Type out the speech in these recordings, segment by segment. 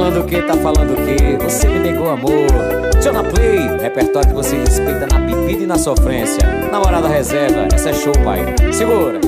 falando o que, tá falando o que? Você me negou amor. Jonah Play, repertório que você respeita na bebida e na sofrência. Namorada reserva, essa é show, pai. Segura.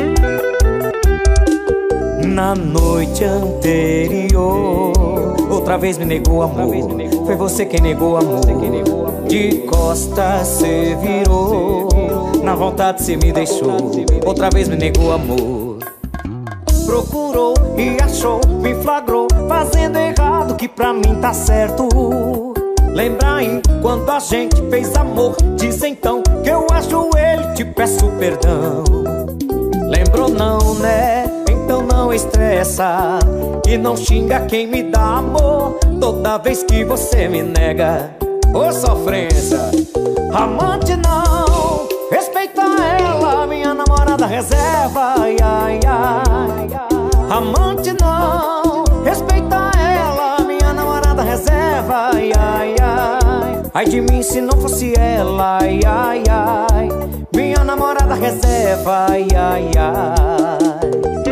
Na noite anterior, outra vez me negou amor. Foi você quem negou amor. De costas cê virou, na vontade cê me deixou. Outra vez me negou amor. Procurou e achou, me flagrou, fazendo errado que pra mim tá certo. Lembra aí quando a gente fez amor? Diz então que eu ajoelho e te peço perdão. Lembrou não, né? Então não estressa e não xinga quem me dá amor toda vez que você me nega. Ô sofrência, amante não, respeita ela, minha namorada reserva. Ai, ai, ai. Amante não, respeita ela, minha namorada reserva. Ai, ai, ai. Ai de mim se não fosse ela. Ai, ai, ai. Minha namorada reserva. Ai, ai, ai.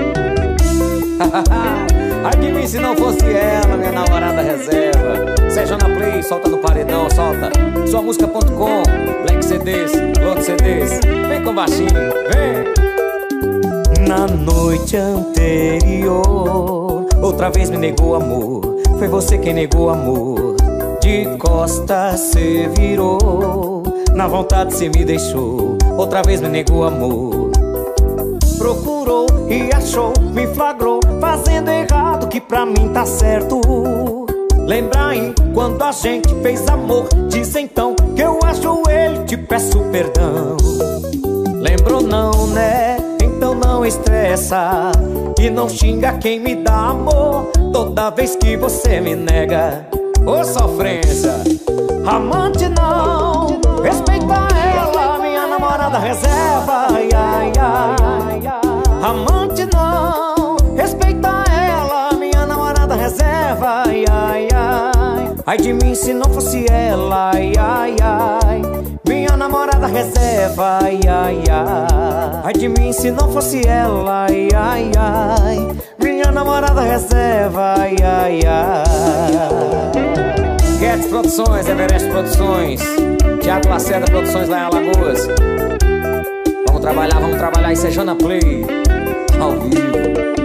Ai de mim se não fosse ela, minha namorada reserva. Seja na Play, solta no paredão, solta. Suamusica.com, Black CDs, Loto CDs. Vem com baixinho, vem. Na noite anterior, outra vez me negou amor. Foi você quem negou amor. De costas cê virou, na vontade cê me deixou. Outra vez me negou amor. Procurou e achou, me flagrou, fazendo errado que pra mim tá certo. Lembra aí quando a gente fez amor? Diz então que eu ajoelho e te peço perdão. Lembrou não, né? Então não estressa e não xinga quem me dá amor toda vez que você me nega. Ô sofrência, amante não, respeita ela, minha namorada reserva. Ai, ai, ai. Amante não, respeita ela, minha namorada reserva. Ai, ai, ai. Ai de mim se não fosse ela. Ai, ai, ai. Minha namorada reserva. Ai, ai, ai. Ai de mim se não fosse ela. Ai, ai, ai. Minha namorada reserva. Ai, ai, ai. Guedes Produções, Everest Produções, Thiago Lacerda Produções lá em Alagoas. Vamos trabalhar, isso é Jonah Play ao vivo.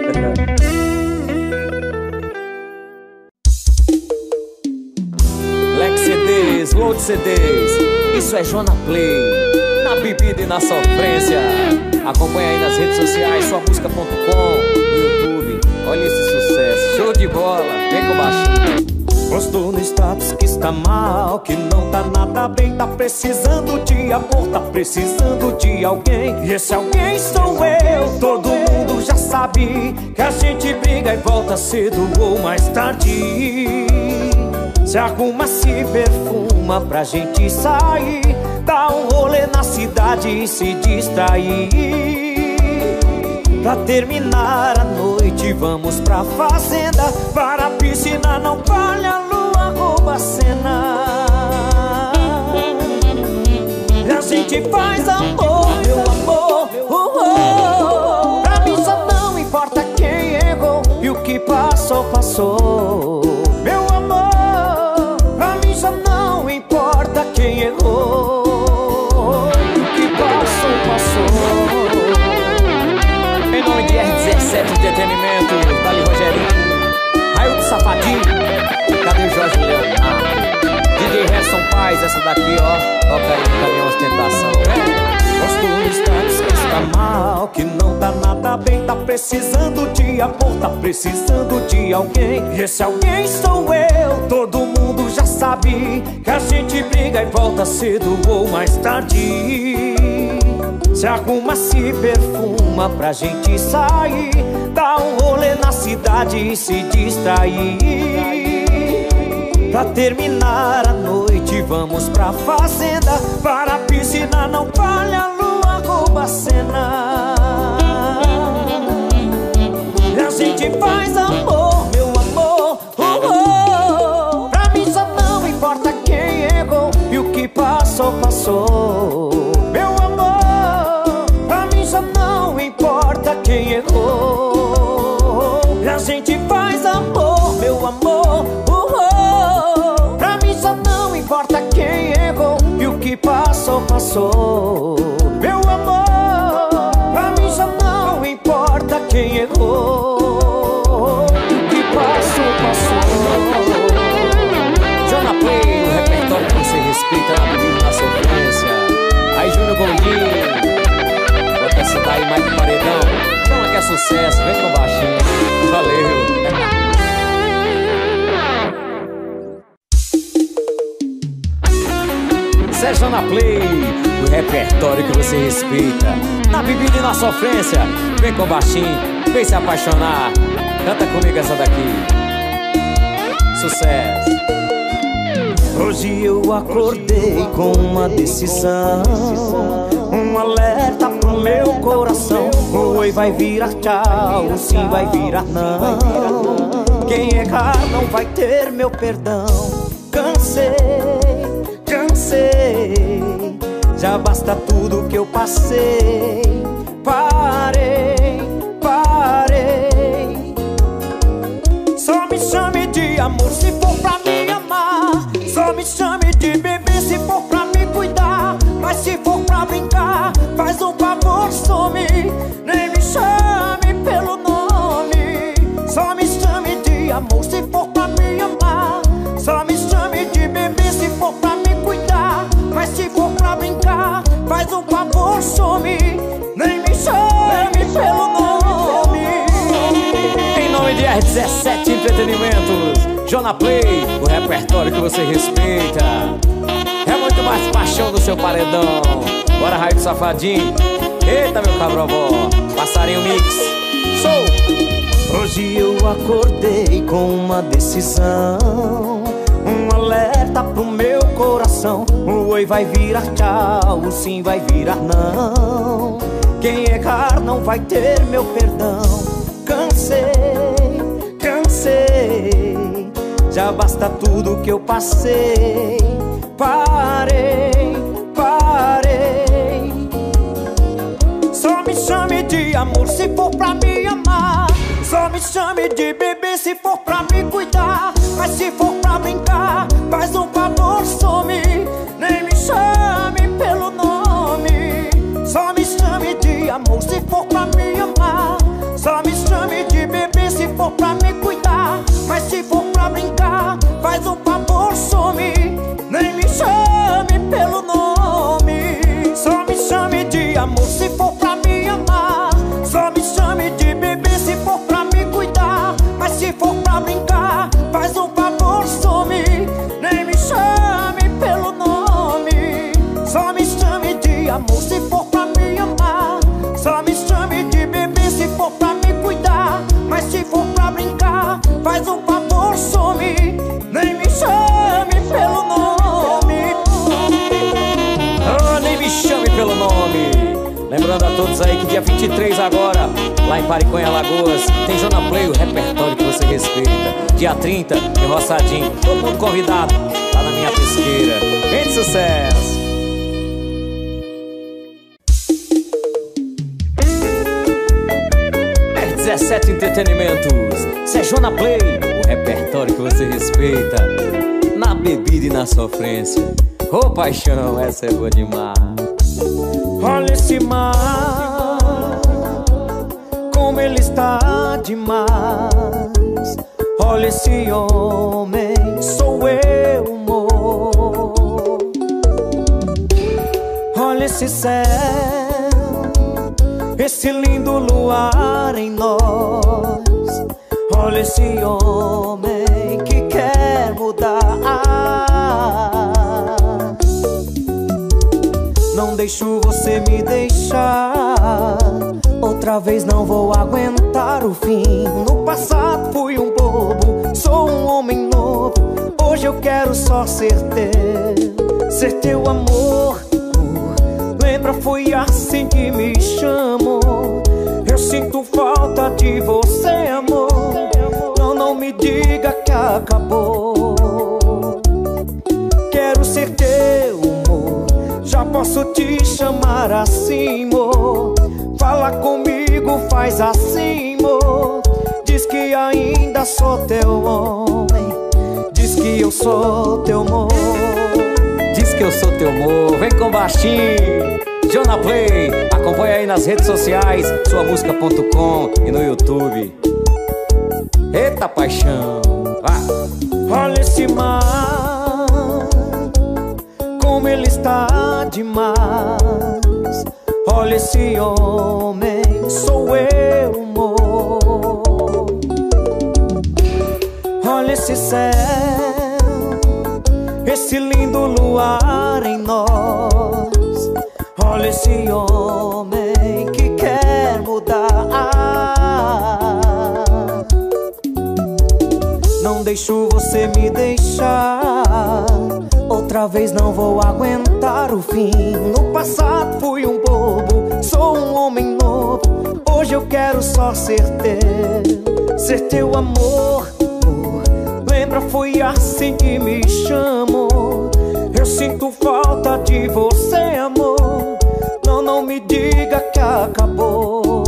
Lex CDs, Load CDs, isso é Jonah Play, na bebida e na sofrência. Acompanha aí nas redes sociais, suamusica.com, no YouTube. Olha esse sucesso, show de bola, vem com baixinho. Postou no status que está mal, que não tá nada bem, tá precisando de amor, tá precisando de alguém. E esse alguém sou eu, todo mundo já sabe que a gente briga e volta cedo ou mais tarde. Se arruma, se perfuma pra gente sair, dá um rolê na cidade e se distrair. Pra terminar a noite vamos pra fazenda, para a piscina, não vale a lua, rouba a cena. E a gente faz amor, meu amor, pra mim só não importa quem errou e o que passou, passou. Meu amor, pra mim só não importa quem errou e o que passou, passou. Em nome de R17 Entretenimento, Dali Rogerinho, Raio do Safadinho, cadê o Jorge Leonardo? DJ Harrison Paz, essa daqui ó, toca aí no caminhão ostentação. Postou no status que está mal, que não tá nada bem, tá precisando de amor, tá precisando de alguém. E esse alguém sou eu, todo mundo já sabe que a gente briga e volta cedo ou mais tarde. Se arruma, se perfuma pra gente sair, dá um rolê na cidade e se distrair. Pra terminar a noite vamos pra fazenda, para a piscina, não vale a lua, rouba a cena. E a gente faz amor, meu amor, pra mim só não importa quem errou e o que passou, passou. Quem errou, e a gente faz amor, meu amor, que passou, passou. Meu amor, pra mim já não importa quem errou. O que passou, passou. Jona Play, o repertório que você respeita na bebida, na sofrência. Aí Júnior Goldinho, bota essa daí mais de paredão. Chama que é sucesso, vem com baixinho. Valeu. Sérgio na Play, o repertório que você respeita. Na bebida e na sofrência, vem com baixinho, vem se apaixonar. Canta comigo essa daqui. Sucesso. Hoje eu acordei com uma decisão, um alerta pro meu coração. O oi vai virar tchau, o sim vai virar não. Quem errar não vai ter meu perdão. Cansei, cansei, já basta tudo que eu passei. Parei, parei. Só me chame de amor se for pra me amar. Só me chame de bebê se for pra me cuidar. Mas se for pra brincar, faz um favor, some. Nem me chame pelo nome. Só me chame de amor se for pra me amar. Só me chame de bebê se for pra me cuidar. Mas se for pra brincar, faz um favor, some. Nem me chame pelo nome. Em nome de R17 Entretenimentos, Jona Play, o repertório que você respeita. É muito mais paixão do seu paredão. Bora, raio do safadinho. Eita, meu cabrobó, passarinho mix. Sou. Hoje eu acordei com uma decisão, um alerta pro meu coração. O oi vai virar tchau, o sim vai virar não. Quem errar não vai ter meu perdão. Cansei, cansei, já basta tudo que eu passei. Parei, parei. Só me chame de amor se for pra me amar. Só me chame de bebê se for pra me cuidar. Mas se for pra brincar, faz um favor, some. Nem me chame pelo nome. Só me chame de amor se for pra me amar. Só me chame de bebê se for pra me cuidar. Mas se for pra brincar, faz um favor, some. Nem me chame pelo nome. Só me chame de amor se for pra me amar. Só me chame de bebê se for pra me cuidar. Mas se for pra brincar, faz um favor, some. Nem me chame pelo nome. Só me chame de amor se for pra me amar. Só me chame de bebê se for pra me cuidar. Mas se for pra brincar, faz um favor, some. Nem me chame pelo nome. Oh, nem me chame pelo nome. Lembrando a todos aí que dia 23 agora, lá em Pariconha, Alagoas, tem Jona Play, o repertório que você respeita. Dia 30, em Roçadinho, todo mundo convidado, lá na minha pesqueira. Vem de sucesso! R17 Entretenimentos, isso é Jona Play, o repertório que você respeita. Na bebida e na sofrência. Ô paixão, essa é boa demais. Olha esse mar, como ele está demais. Olha esse homem, sou eu, amor. Olha esse céu, esse lindo luar em nós. Olha esse homem que quer mudar. Não deixo você me deixar. Outra vez não vou aguentar o fim. No passado fui um bobo, sou um homem novo. Hoje eu quero só ser teu amor. Lembra, foi assim que me chamou. Eu sinto falta de você, amor. Não me diga que acabou. Quero ser teu amor. Já posso te chamar assim, amor. Fala comigo, faz assim, amor. Diz que ainda sou teu homem. Diz que eu sou teu amor. Diz que eu sou teu amor. Vem com baixinho, Jona Play. Acompanha aí nas redes sociais, suamusica.com e no YouTube. Eita paixão, vai. Olha esse mar, como ele está demais. Olha esse homem, sou eu, amor. Olha esse céu, esse lindo luar em nós. Olha esse homem que quer mudar. Não deixo você me deixar, outra vez não vou aguentar o fim. No passado fui um bobo, sou um homem novo. Hoje eu quero só ser teu amor. Lembra, foi assim que me chamou. Eu sinto falta de você, amor. Não me diga que acabou.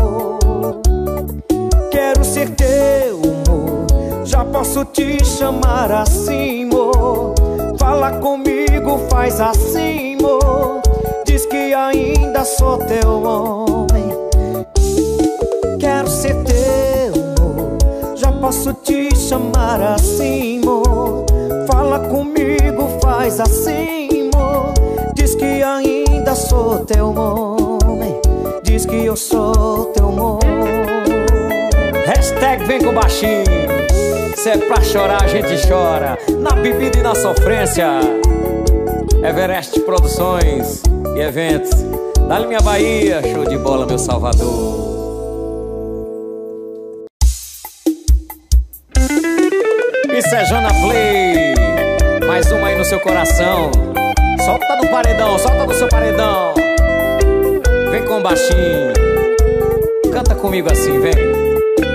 Quero ser teu amor, já posso te chamar assim, amor. Fala comigo, faz assim, amor. Diz que ainda sou teu homem. Quero ser teu amor, já posso te chamar assim, amor. Fala comigo, faz assim, amor. Diz que ainda sou teu homem. Diz que eu sou teu amor. Hashtag vem com baixinho. Se é pra chorar, a gente chora, na bebida e na sofrência. Everest Produções e Eventos. Dá-lhe minha Bahia, show de bola, meu Salvador. Isso é Jona Play. Mais uma aí no seu coração. Solta no paredão, solta no seu paredão. Vem com baixinho, canta comigo assim, vem.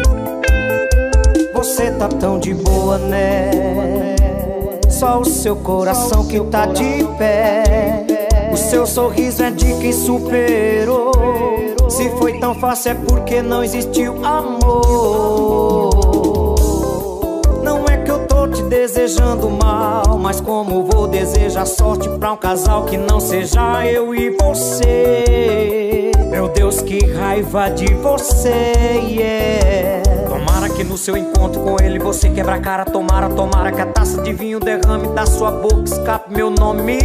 Você tá tão de boa, né? Só o seu coração que tá de pé. O seu sorriso é de quem superou. Se foi tão fácil é porque não existiu amor. Não é que eu tô te desejando mal, mas como vou desejar sorte pra um casal que não seja eu e você. Meu Deus, que raiva de você, yeah. Tomara que no seu encontro com ele você quebra a cara. Tomara que a taça de vinho derrame da sua boca, escape meu nome.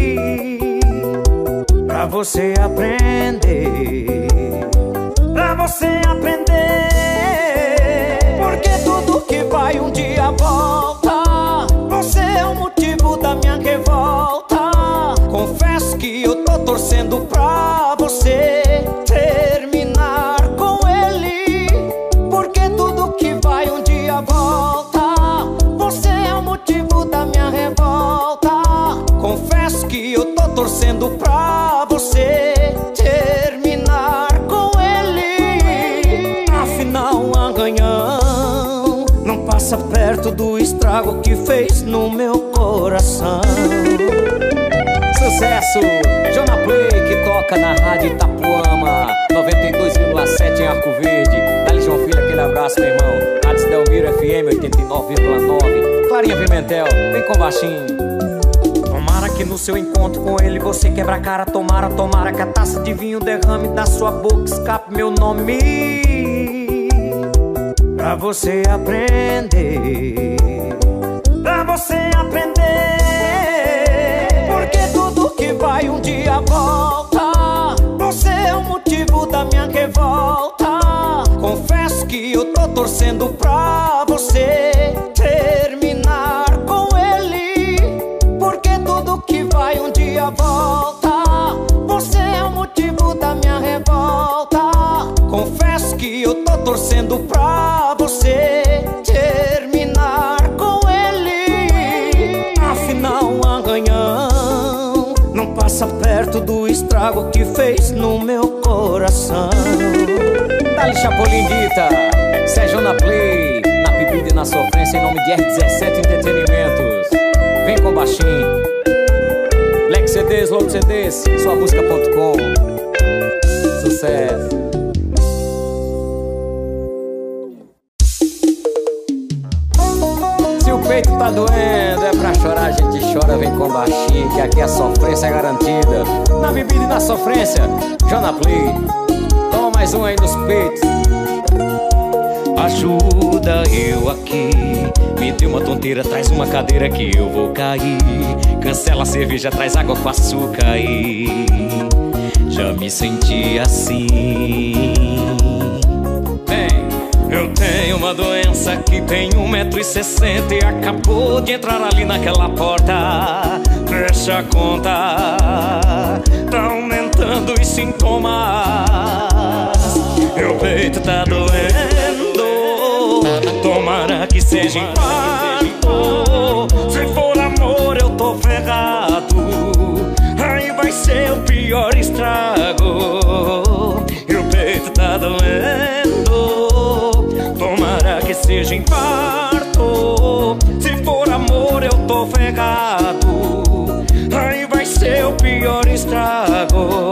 Pra você aprender, pra você aprender. Porque tudo que vai um dia volta. Você é o motivo da minha revolta. Confesso que eu tô torcendo pra você terminar com ele. Porque tudo que vai um dia volta. Você é o motivo da minha revolta. Confesso que eu tô torcendo pra você terminar com ele. Afinal, arranhão não passa perto do estrago que fez no meu coração. Sucesso, Jona Play, que toca na Rádio Itapuama 92,7 em Arco Verde. Dá-lhe João Filho, aquele abraço, meu irmão. Rádio Delmiro FM 89,9. Clarinha Pimentel, vem com baixinho. Tomara que no seu encontro com ele você quebra a cara. Tomara que a taça de vinho derrame da sua boca, escape meu nome. Pra você aprender, pra você aprender. Porque tudo que vai um dia volta. Você é o motivo da minha revolta. Confesso que eu tô torcendo pra você terminar com ele. Porque tudo que vai um dia volta. Você é o motivo da minha revolta. Confesso que eu tô torcendo pra você terminar com ele. Afinal, arranhão não passa perto do estrago que fez no meu coração. Dá-lhe Chapolindita, Isso é Jona Play, na bebida e na sofrência, em nome de R17 Entretenimentos. Vem com baixinho. Lex CDs, Lobo CDs, suamusica.com. Sucesso. peito tá doendo, é pra chorar a gente chora, vem com baixinho, que aqui a sofrência é garantida. Na bebida e na sofrência, Jona Play. Toma mais um aí nos peitos. Ajuda eu aqui, me deu uma tonteira, traz uma cadeira que eu vou cair. Cancela a cerveja, traz água com açúcar aí. Já me senti assim. Eu tenho uma doença que tem 1,60 m e acabou de entrar ali naquela porta. Fecha a conta, tá aumentando os sintomas. Meu peito tá doendo, tomara que seja infarto. Se for amor eu tô ferrado, aí vai ser o pior estrago. Meu peito tá doendo, tomara que seja infarto. Se for amor eu tô ferrado, aí vai ser o pior estrago.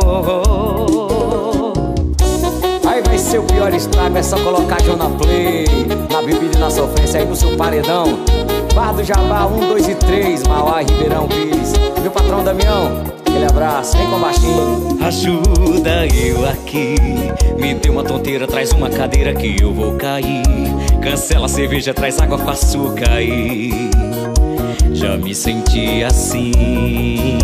Aí vai ser o pior estrago, é só colocar Jona Play na bebida e na sofrência aí no seu paredão. Bar do Jabá 1, 2 e 3, Mauá, Ribeirão Pires. Meu patrão Damião, aquele abraço, vem com baixinho. Ajuda eu aqui, me deu uma tonteira, traz uma cadeira que eu vou cair. Cancela a cerveja, traz água com açúcar aí. Já me senti assim.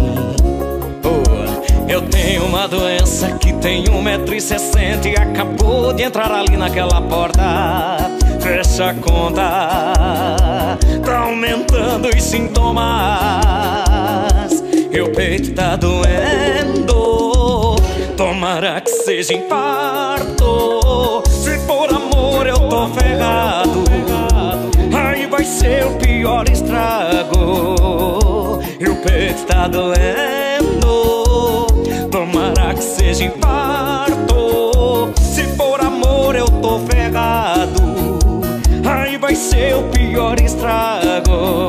Eu tenho uma doença que tem 1,60 m e acabou de entrar ali naquela porta. Fecha a conta, tá aumentando os sintomas. Meu peito tá doendo, tomara que seja infarto. Se for amor eu tô ferrado, aí vai ser o pior estrago. Meu peito tá doendo, tomara que seja infarto. Se for amor eu tô ferrado, aí vai ser o pior estrago.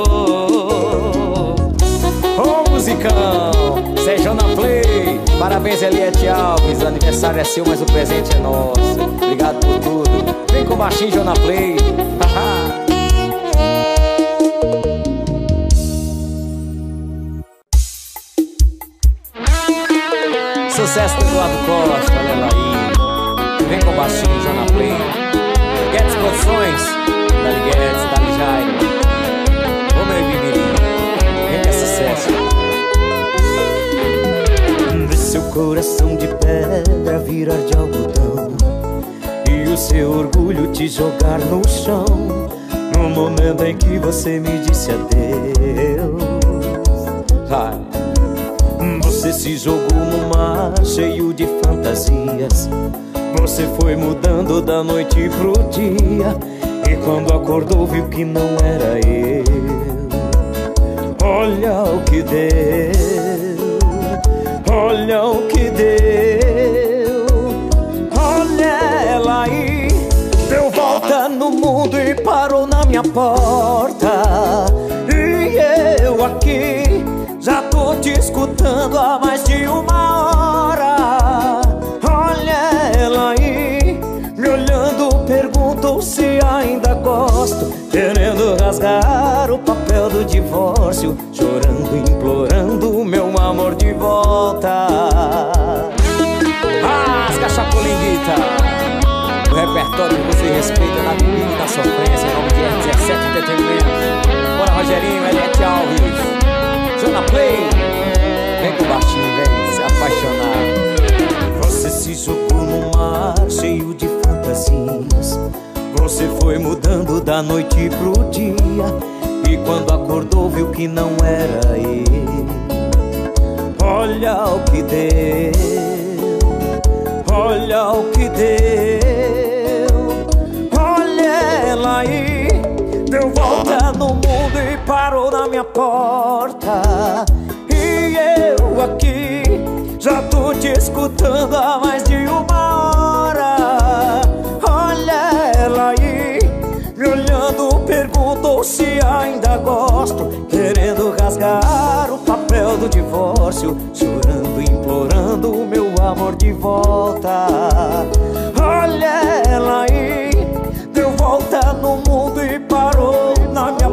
Ô musicão, Zé Jona Play, parabéns Eliette Alves. O aniversário é seu, mas o presente é nosso. Obrigado por tudo. Vem com baixinho Jona Play. Sucesso do Eduardo Costa, olha ela aí. Vem com baixinho, Jona Play. Guedes Produções, Dali Guedes, Dali Jairo. Ô meu Bibirinho, vem que é sucesso. Vê seu coração de pedra virar de algodão e o seu orgulho te jogar no chão. No momento em que você me disse adeus, você se jogou no mar cheio de fantasias. Você foi mudando da noite pro dia, e quando acordou viu que não era eu. Olha o que deu, olha o que deu. Olha ela aí, deu volta no mundo e parou na minha porta. E eu aqui já tô te escutando há mais de 1 hora. Olha ela aí, me olhando, perguntou se ainda gosto, querendo rasgar o papel do divórcio, chorando, implorando meu amor de volta. Rasga Chapulinguita, o repertório que você respeita na bebida e na sofrência, em nome de R17 Entretenimento. Bora Rogerinho, Eliette Alves, Jona Play, vem com baixinho, vem se apaixonar. Você se jogou no mar cheio de fantasias. Você foi mudando da noite pro dia, e quando acordou viu que não era ele. Olha o que deu, olha o que deu. Olha ela aí, deu volta no mundo e parou na minha porta. E eu aqui já tô te escutando há mais de 1 hora. Olha ela aí, me olhando, perguntou se ainda gosto, querendo rasgar o papel do divórcio, chorando, implorando o meu amor de volta. Olha ela aí, deu volta no mundo e parou na minha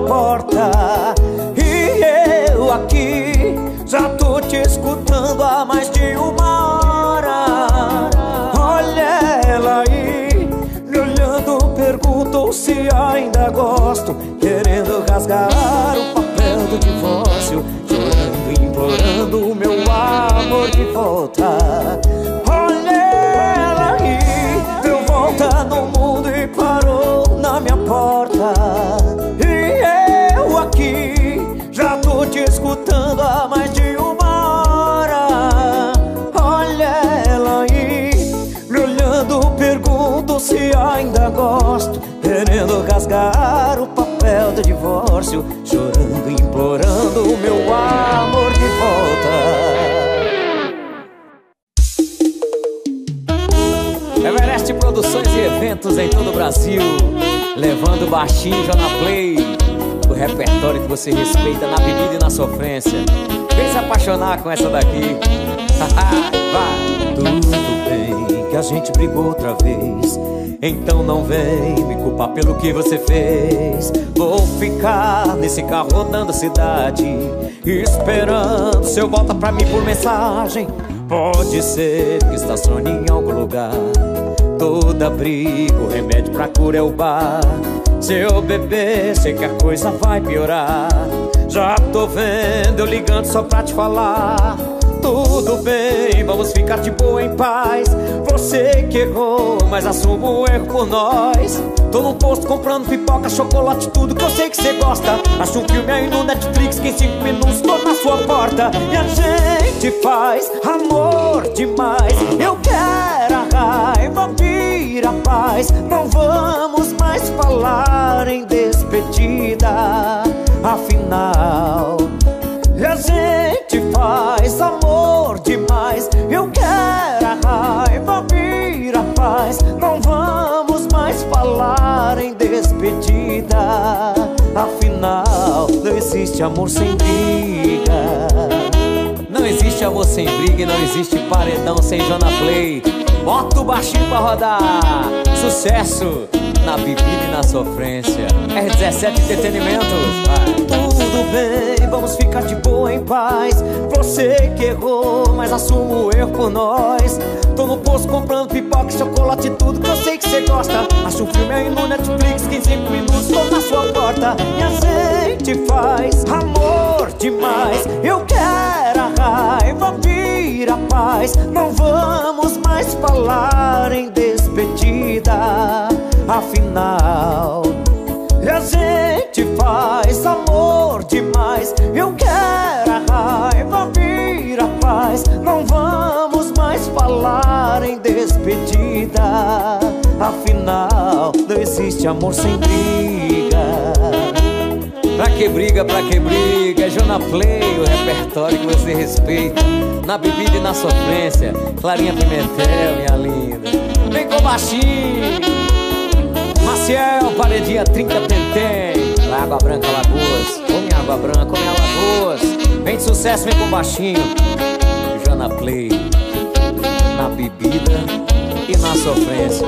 pergunto se ainda gosto, querendo rasgar o papel do divórcio, chorando e implorando o meu amor de volta. Olha ela aí, deu volta no mundo e parou na minha porta. E eu aqui, já tô te escutando há mais de uma hora. Olha ela aí, me olhando, pergunto se ainda gosto, querendo rasgar o papel do divórcio, chorando e implorando o meu amor de volta. Everest Produções e Eventos em todo o Brasil, levando baixinho Jona Play, o repertório que você respeita na bebida e na sofrência. Vem se apaixonar com essa daqui. Vai. Tudo bem que a gente brigou outra vez, então não vem me culpar pelo que você fez. Vou ficar nesse carro rodando a cidade, esperando seu volta pra mim por mensagem. Pode ser que estacione em algum lugar, toda briga, o remédio pra cura é o bar. Se eu beber, sei que a coisa vai piorar. Já tô vendo eu ligando só pra te falar. Tudo bem, vamos ficar de boa em paz. Você que errou, mas assumo o erro por nós. Tô num posto comprando pipoca, chocolate, tudo que eu sei que você gosta. Acho um filme aí no Netflix que em 5 minutos tô na sua porta. E a gente faz amor demais. Eu quero a raiva vir a paz. Não vamos mais falar em despedida. Afinal, a gente faz amor demais. Eu quero a raiva vir a paz. Não vamos mais falar em despedida. Afinal, não existe amor sem briga. Não existe amor sem briga e não existe paredão sem Jona Play. Bota o baixinho pra rodar. Sucesso na bebida e na sofrência. R17 Entretenimentos. Vai. Tudo bem, vamos ficar de boa em paz. Você que errou, mas assumo o erro por nós. Tô no posto comprando pipoca, chocolate, tudo que eu sei que você gosta. Acho um filme aí no Netflix que em 5 minutos tô na sua porta. E a gente faz amor demais. Eu quero a raiva vir a paz. Não vamos mais falar em despedida. Afinal, a gente faz amor demais. Eu quero a raiva vir a paz. Não vamos mais falar em despedida. Afinal, não existe amor sem briga. Pra que briga, pra que briga? É Jona Play, o repertório que você respeita na bebida e na sofrência. Clarinha Pimentel, minha linda. Vem com baixinho. Maciel, paredinha 30 Tentem. Água Branca, Lagoas. Come água branca, come Alagoas. Vem de sucesso, vem com baixinho. Jona Play, na bebida e na sofrência.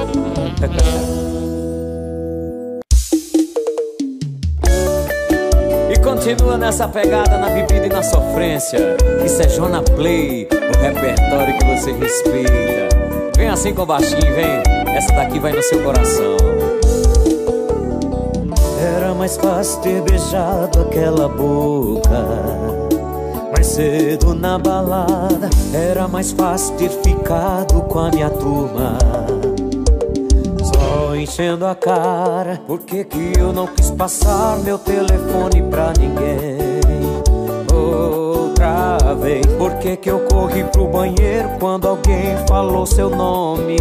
E continua nessa pegada na bebida e na sofrência. Isso é Jona Play, o repertório que você respeita. Vem assim com baixinho, vem. Essa daqui vai no seu coração. Era mais fácil ter beijado aquela boca mais cedo na balada. Era mais fácil ter ficado com a minha turma, só enchendo a cara. Por que que eu não quis passar meu telefone pra ninguém outra vez? Por que que eu corri pro banheiro quando alguém falou seu nome?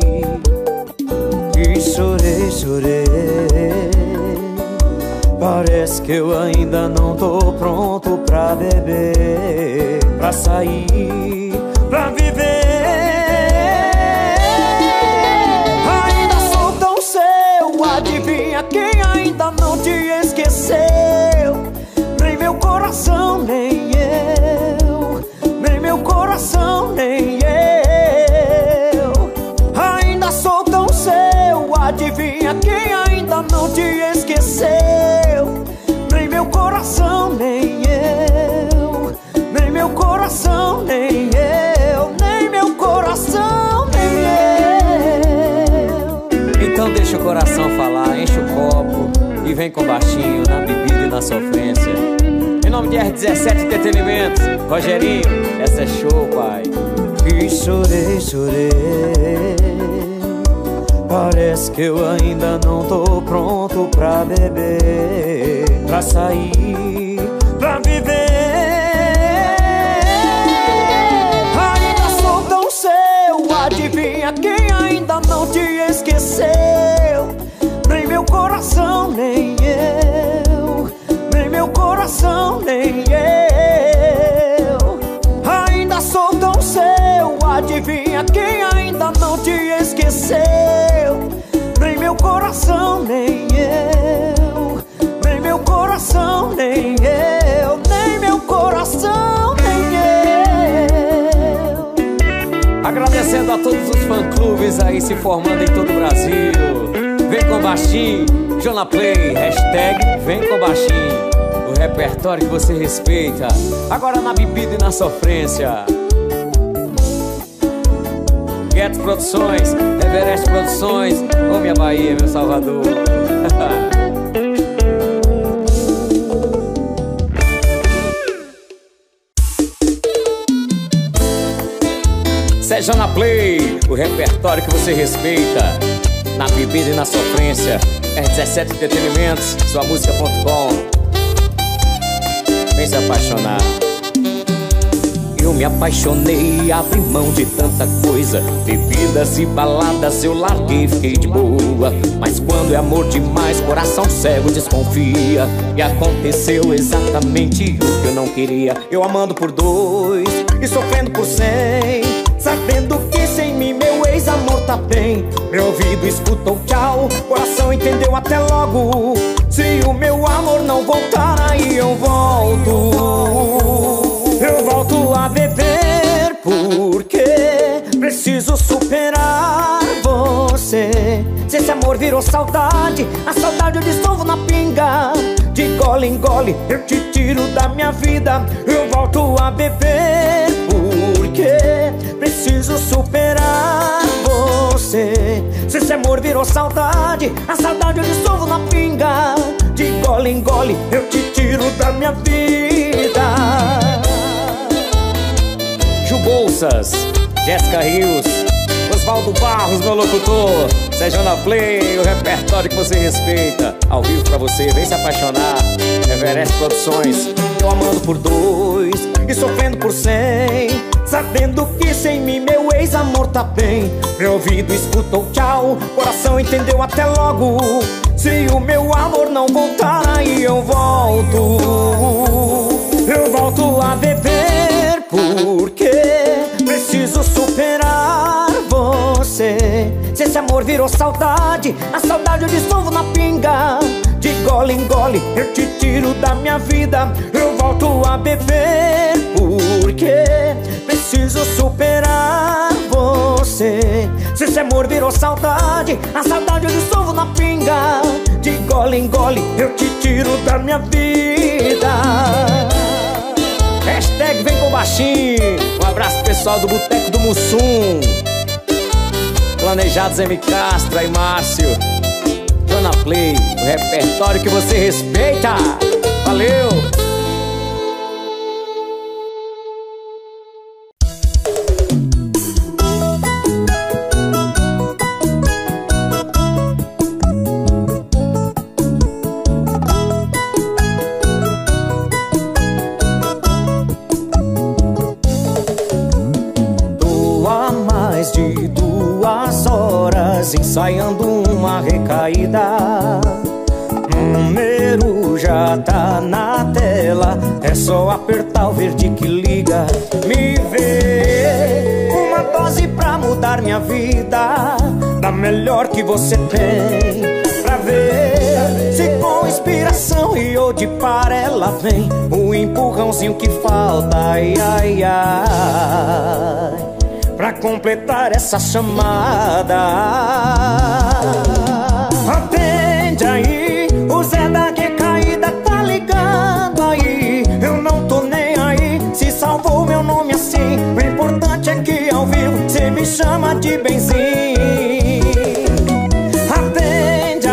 E chorei, chorei. Parece que eu ainda não tô pronto pra beber, pra sair, pra viver. Ainda sou tão seu, adivinha quem ainda não te esqueceu? Nem meu coração, nem eu. Nem meu coração, nem eu. Ainda sou tão seu, adivinha quem ainda não te esqueceu? Nem meu coração, nem eu. Nem meu coração, nem eu. Nem meu coração, nem eu. Então deixa o coração coração falar, enche o copo e vem com baixinho na bebida e na sofrência. Em nome de R17 Entretenimentos, Rogerinho, essa é show, pai. E chorei, chorei, parece que eu ainda não tô pronto pra beber, pra sair, pra viver. Ainda sou tão seu, adivinha quem ainda não te esqueceu? Nem meu coração, nem eu, nem meu coração, nem eu. Ainda sou tão seu, adivinha quem ainda não te esqueceu? Nem meu coração, nem eu, nem meu coração, nem eu, nem meu coração, nem eu. Agradecendo a todos os fã-clubes aí se formando em todo o Brasil. Vem com baixinho, Jona Play, hashtag vem com baixinho. O repertório que você respeita, agora na bebida e na sofrência. Guedes Produções, Everest Produções, ô minha Bahia, meu Salvador. Seja na Play, o repertório que você respeita, na bebida e na sofrência. R17 Entretenimentos, suamusica.com. Vem se apaixonar. Eu me apaixonei, abri mão de tanta coisa, bebidas e baladas eu larguei, fiquei de boa. Mas quando é amor demais, coração cego desconfia. E aconteceu exatamente o que eu não queria. Eu amando por 2 e sofrendo por 100, sabendo que sem mim meu ex-amor tá bem. Meu ouvido escutou tchau, coração entendeu até logo. Se o meu amor não voltar, aí eu volto. Eu volto a beber porque preciso superar você. Se esse amor virou saudade, a saudade eu dissolvo na pinga. De gole em gole eu te tiro da minha vida. Eu volto a beber porque preciso superar você. Se esse amor virou saudade, a saudade eu dissolvo na pinga. De gole em gole eu te tiro da minha vida. Ju Bolsas, Jéssica Rios, Osvaldo Barros, meu locutor. Seja na Play, o repertório que você respeita, ao vivo pra você, vem se apaixonar. Everest Produções, eu amando por 2 e sofrendo por 100, sabendo que sem mim meu ex-amor tá bem. Meu ouvido escutou tchau, coração entendeu até logo. Se o meu amor não voltar, aí eu volto. Eu volto a beber porque preciso superar você. Se esse amor virou saudade, a saudade eu dissolvo na pinga. De gole em gole eu te tiro da minha vida. Eu volto a beber porque preciso superar você. Se esse amor virou saudade, a saudade eu dissolvo na pinga. De gole em gole eu te tiro da minha vida. Hashtag vem com baixinho. Um abraço pessoal do Boteco do Mussum, Planejados M. Castro e Márcio. Jona Play, o repertório que você respeita. Valeu! Ensaiando uma recaída, número já tá na tela, é só apertar o verde que liga. Me vê uma dose pra mudar minha vida, da melhor que você tem, pra ver se com inspiração e ou de par ela vem. O empurrãozinho que falta, ai, ai, ai, pra completar essa chamada. Atende aí, o Zé da recaída tá ligando aí. Eu não tô nem aí, se salvou meu nome assim. O importante é que ao vivo cê me chama de benzinho. Atende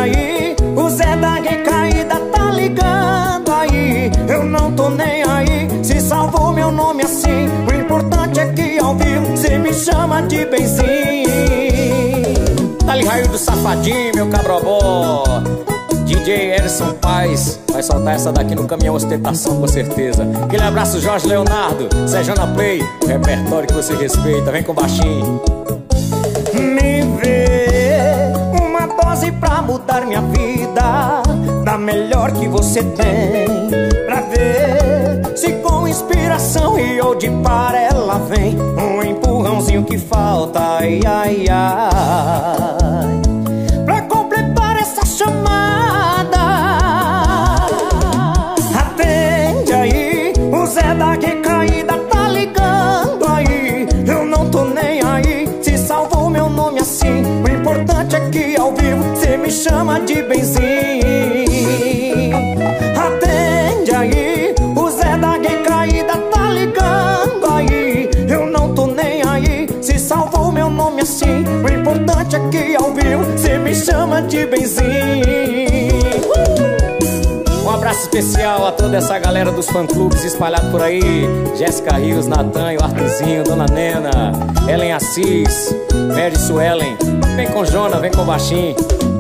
chama de benzinho. Dali raio do safadinho, meu cabrobó. DJ Erison Paz vai soltar essa daqui no caminhão ostentação, com certeza. Aquele abraço, Jorge Leonardo, Zé Jona Play, o repertório que você respeita, vem com baixinho. Me vê uma dose pra mudar minha vida, da melhor que você tem, pra ver se com inspiração e ou de par ela vem. Um empurrãozinho que falta, ai, ai, ai, pra completar essa chamada. Atende aí, o Zé da recaída tá ligando aí. Eu não tô nem aí, se salvou meu nome assim. O importante é que ao vivo cê me chama de benzinho. Atende aí, o Zé da recaída tá ligando aí. Eu não tô nem aí, se salvou meu nome assim. O importante é que ao vivo cê me chama de benzinho. Um abraço especial a toda essa galera dos fã-clubes espalhados por aí. Jéssica Rios, Natan, o Arthurzinho, Dona Nena, Ellen Assis, Mary Suelen. Vem com Jona, vem com baixinho.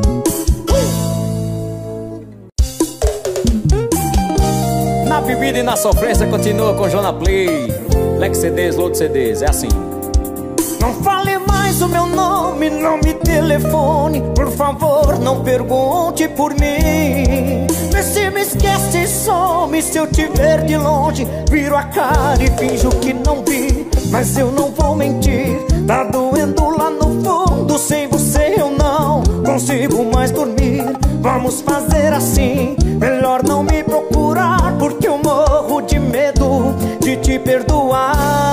Na bebida e na sofrência continua com Jona Play. Lex CDs, Load CDs, é assim. Não fale mais o meu nome, não me telefone, por favor, não pergunte por mim. Vê se me esquece e some, se eu te ver de longe, viro a cara e finjo que não vi. Mas eu não vou mentir, tá doendo lá no fundo. Sem você eu não consigo mais dormir. Vamos fazer assim, melhor não me procurar, porque eu morro de medo de te perdoar.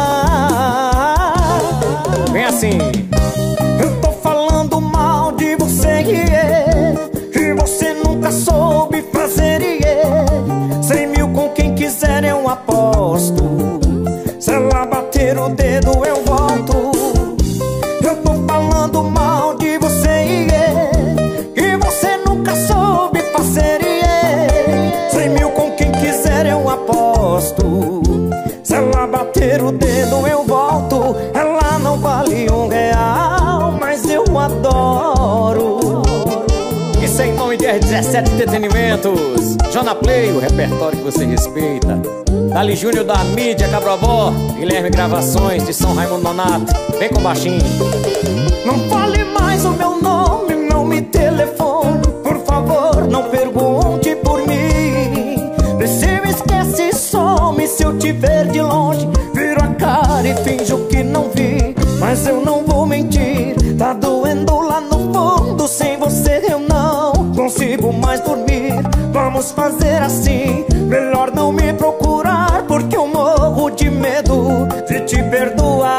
Vem assim. Eu tô falando mal de você e você nunca soube fazer 100 mil com quem quiser eu aposto. Se ela bater o dedo eu volto. Eu tô falando mal de você e você nunca soube fazer 100 mil com quem quiser eu aposto. Se ela bater o dedo eu volto. Ela não vale R$1, mas eu adoro. Isso é em nome de R17 Entretenimentos, Jona Play, o repertório que você respeita. Dali Júnior da mídia Cabrobó, Guilherme Gravações de São Raimundo Nonato. Vem com baixinho. Não fale mais o meu nome, não me telefone, por favor, não pergunte por mim. Vê se me esquece e some, se eu te ver de longe, viro a cara e finjo que não vi. Mas eu não vou mentir, tá doendo lá no fundo. Sem você eu não consigo mais dormir. Vamos fazer assim, melhor não me procurar, porque eu morro de medo de te perdoar.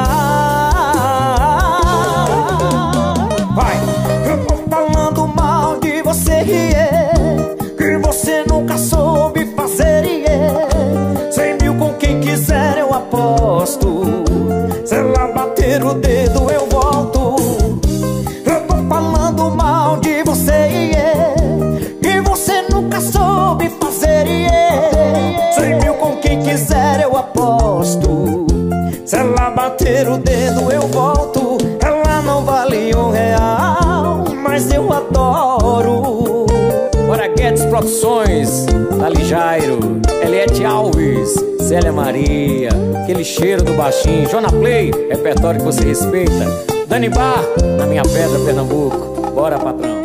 Vai! Eu tô falando mal de você que você nunca soube fazer 100 mil com quem quiser eu aposto. Se ela bater o dedo eu volto. Eu tô falando mal de você e você nunca soube fazer 100 mil com quem quiser eu aposto. Se ela bater o dedo eu volto. Ela não vale R$1, mas eu adoro. Bora Guedes Produções, Dali Jairo, Eliette Alves, Célia Maria, aquele cheiro do baixinho. Jona Play, repertório que você respeita. Dani Bar, na minha pedra, Pernambuco. Bora, patrão.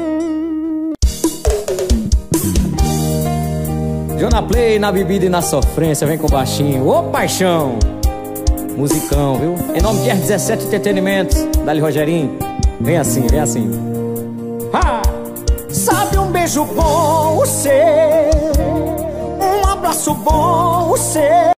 Jona Play, na bebida e na sofrência, vem com baixinho. Ô paixão, musicão, viu? Em nome de R17 Entretenimentos, Dali Rogerinho. Vem assim, vem assim. Ha! Sabe um beijo bom, você, um abraço bom, você.